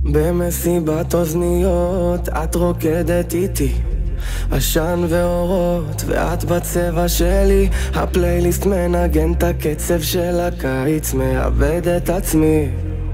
במסיבת אוזניות את רוקדת איתי, עשן ואורות ואת בצבע שלי. הפלייליסט מנגן את הקצב של הקיץ, מאבד את עצמי.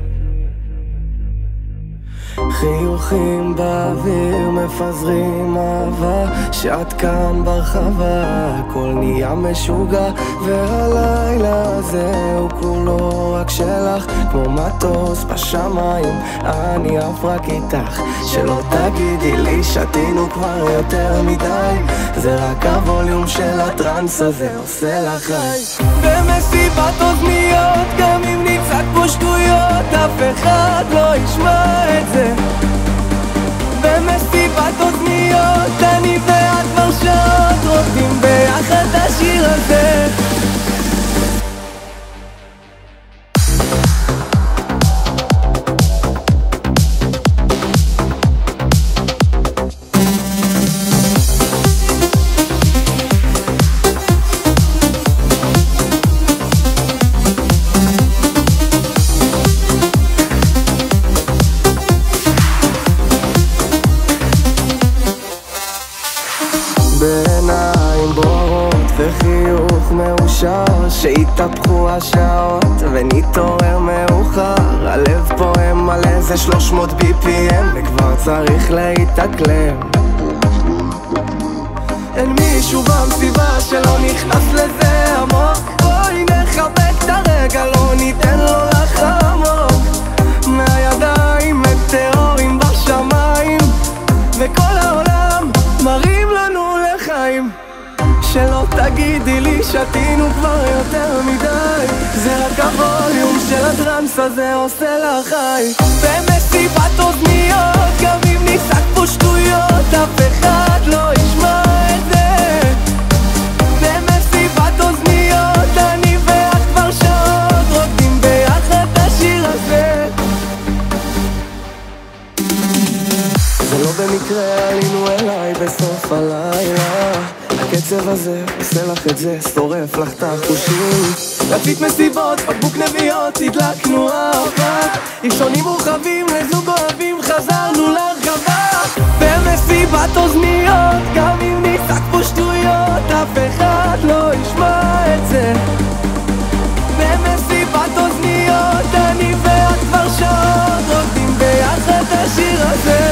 חיוכים באוויר מפזרים אהבה, שאת כאן ברחבה הכל נהיה משוגע, והלילה הזה הוא כולו רק שלך, כמו מטוס בשמיים אני עף רק איתך. שלא תגידי לי שתינו כבר יותר מדי, זה רק הווליום של הטרנס הזה עושה לך חי. במסיבת אוזניות גם אם נצעק פה שטויות אף אחד לא ישמע את זה. במסיבת אוזניות אני ואת כבר שעות רוקדים ביחד השיר הזה. בעיניים בורות וחיוך מאושר, שהתהפכו השעות ונתעורר מאוחר. הלב פועם על איזה 300 BPM וכבר צריך להתאקלם. אין מישהו במסיבה שלא נכנס לזה עמוק. בואי נחבק את הרגע, לא ניתן לו לחמוק. מהידיים מטאורים בשמיים וכל העולם מרים לנו לחיים. שלא תגידי לי שתינו כבר יותר מדי, זה רק הווליום של הטרנס הזה עושה לך חי. במסיבת אוזניות גם אם נצעק פה שטויות אף אחד לא ישמע את זה. במסיבת אוזניות אני ואת כבר שעות רוקדים ביחד השיר הזה. זה לא במקרה עלינו אליי בסוף הלילה, הקצב הזה עושה לך את זה, שורף לך את החושים. רצית מסיבות, בקבוק נביאות, הדלקנו אהבה, ראשונים מורחבים לזוג אוהבים, חזרנו להרחבה. במסיבת אוזניות גם אם נצעק פה שטויות אף אחד לא ישמע את זה. במסיבת אוזניות אני ואת כבר שעות רוקדים ביחד השיר הזה.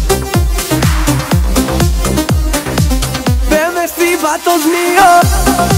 במסיבת אוזניות